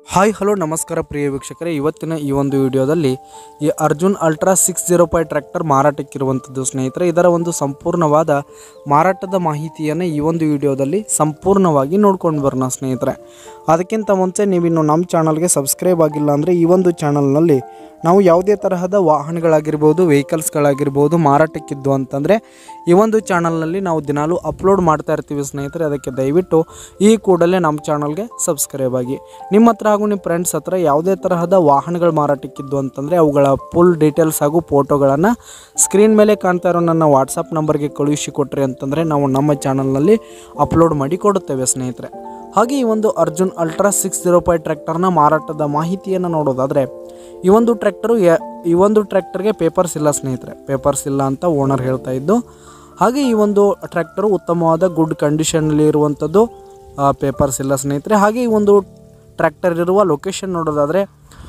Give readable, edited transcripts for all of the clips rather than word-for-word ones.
Hi hello ನಮಸ್ಕಾರ ಪ್ರಿಯ ವೀಕ್ಷಕರೇ, ಇವತ್ತಿನ ಈ ಒಂದು ವಿಡಿಯೋದಲ್ಲಿ ಈ ಅರ್ಜುನ್ ಅಲ್ಟ್ರಾ 605 ಟ್ರ್ಯಾಕ್ಟರ್ ಮಾರಾಟಕ್ಕಿರುವಂಥದ್ದು ಸ್ನೇಹಿತರೆ. ಇದರ ಒಂದು ಸಂಪೂರ್ಣವಾದ ಮಾರಾಟದ ಮಾಹಿತಿಯನ್ನು ಈ ಒಂದು ವಿಡಿಯೋದಲ್ಲಿ ಸಂಪೂರ್ಣವಾಗಿ ನೋಡ್ಕೊಂಡು ಬರೋಣ ಸ್ನೇಹಿತರೆ. ಅದಕ್ಕಿಂತ ಮುಂಚೆ ನೀವಿನ್ನು ನಮ್ಮ ಚಾನಲ್ಗೆ ಸಬ್ಸ್ಕ್ರೈಬ್ ಆಗಿಲ್ಲ ಅಂದರೆ ಈ ಒಂದು ಚಾನಲ್ನಲ್ಲಿ ನಾವು ಯಾವುದೇ ತರಹದ ವಾಹನಗಳಾಗಿರ್ಬೋದು, ವೆಹಿಕಲ್ಸ್ಗಳಾಗಿರ್ಬೋದು ಮಾರಾಟಕ್ಕಿದ್ದು ಅಂತಂದರೆ ಈ ಒಂದು ಚಾನಲ್ನಲ್ಲಿ ನಾವು ದಿನಾಲೂ ಅಪ್ಲೋಡ್ ಮಾಡ್ತಾ ಇರ್ತೀವಿ ಸ್ನೇಹಿತರೆ. ಅದಕ್ಕೆ ದಯವಿಟ್ಟು ಈ ಕೂಡಲೇ ನಮ್ಮ ಚಾನಲ್ಗೆ ಸಬ್ಸ್ಕ್ರೈಬ್ ಆಗಿ. ನಿಮ್ಮ ಹತ್ರ ಹಾಗೂ ನಿಮ್ಮ ಫ್ರೆಂಡ್ಸ್ ಹತ್ರ ಯಾವುದೇ ತರಹದ ವಾಹನಗಳು ಮಾರಾಟಕ್ಕಿದ್ದು ಅಂತಂದರೆ ಅವುಗಳ ಫುಲ್ ಡೀಟೇಲ್ಸ್ ಹಾಗೂ ಫೋಟೋಗಳನ್ನು ಸ್ಕ್ರೀನ್ ಮೇಲೆ ಕಾಣ್ತಾ ಇರೋ ನನ್ನ ವಾಟ್ಸಪ್ ನಂಬರ್ಗೆ ಕಳುಹಿಸಿ ಕೊಟ್ಟರೆ ಅಂತಂದರೆ ನಾವು ನಮ್ಮ ಚಾನಲ್ನಲ್ಲಿ ಅಪ್ಲೋಡ್ ಮಾಡಿ ಕೊಡುತ್ತೇವೆ ಸ್ನೇಹಿತರೆ. ಹಾಗೆ ಈ ಒಂದು ಅರ್ಜುನ್ ಅಲ್ಟ್ರಾ 605 ಟ್ರ್ಯಾಕ್ಟರ್ನ ಮಾರಾಟದ ಮಾಹಿತಿಯನ್ನು ನೋಡೋದಾದರೆ ಈ ಒಂದು ಟ್ರ್ಯಾಕ್ಟರ್ಗೆ ಪೇಪರ್ಸ್ ಇಲ್ಲ ಸ್ನೇಹಿತರೆ. ಪೇಪರ್ಸ್ ಇಲ್ಲ ಅಂತ ಓನರ್ ಹೇಳ್ತಾ ಇದ್ದು. ಹಾಗೆ ಈ ಒಂದು ಟ್ರ್ಯಾಕ್ಟರು ಉತ್ತಮವಾದ ಗುಡ್ ಕಂಡೀಷನಲ್ಲಿ ಇರುವಂಥದ್ದು, ಪೇಪರ್ಸ್ ಇಲ್ಲ ಸ್ನೇಹಿತರೆ. ಹಾಗೆ ಈ ಒಂದು ಟ್ರ್ಯಾಕ್ಟರ್ ಇರುವ ಲೊಕೇಶನ್ ನೋಡೋದಾದರೆ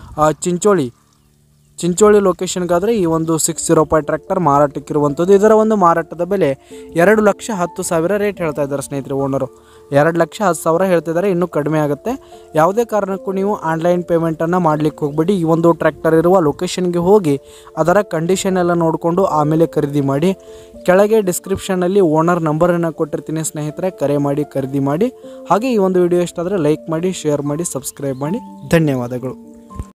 ಚಿಂಚೋಳಿ ಲೊಕೇಶನ್ಗಾದರೆ ಈ ಒಂದು 605 ಟ್ರ್ಯಾಕ್ಟರ್ ಮಾರಾಟಕ್ಕಿರುವಂಥದ್ದು. ಇದರ ಒಂದು ಮಾರಾಟದ ಬೆಲೆ 2,10,000 ರೇಟ್ ಹೇಳ್ತಾ ಇದ್ದಾರೆ ಸ್ನೇಹಿತರೆ. ಓನರು 2,10,000 ಹೇಳ್ತಿದ್ದಾರೆ, ಇನ್ನೂ ಕಡಿಮೆ ಆಗುತ್ತೆ. ಯಾವುದೇ ಕಾರಣಕ್ಕೂ ನೀವು ಆನ್ಲೈನ್ ಪೇಮೆಂಟನ್ನು ಮಾಡಲಿಕ್ಕೆ ಹೋಗಬೇಡಿ. ಈ ಒಂದು ಟ್ರ್ಯಾಕ್ಟರ್ ಇರುವ ಲೊಕೇಶನ್ಗೆ ಹೋಗಿ ಅದರ ಕಂಡೀಷನ್ ಎಲ್ಲ ನೋಡಿಕೊಂಡು ಆಮೇಲೆ ಖರೀದಿ ಮಾಡಿ. ಕೆಳಗೆ ಡಿಸ್ಕ್ರಿಪ್ಷನಲ್ಲಿ ಓನರ್ ನಂಬರನ್ನು ಕೊಟ್ಟಿರ್ತೀನಿ ಸ್ನೇಹಿತರೆ, ಕರೆ ಮಾಡಿ ಖರೀದಿ ಮಾಡಿ. ಹಾಗೆ ಈ ಒಂದು ವಿಡಿಯೋ ಇಷ್ಟ ಆದರೆ ಲೈಕ್ ಮಾಡಿ, ಶೇರ್ ಮಾಡಿ, ಸಬ್ಸ್ಕ್ರೈಬ್ ಮಾಡಿ. ಧನ್ಯವಾದಗಳು.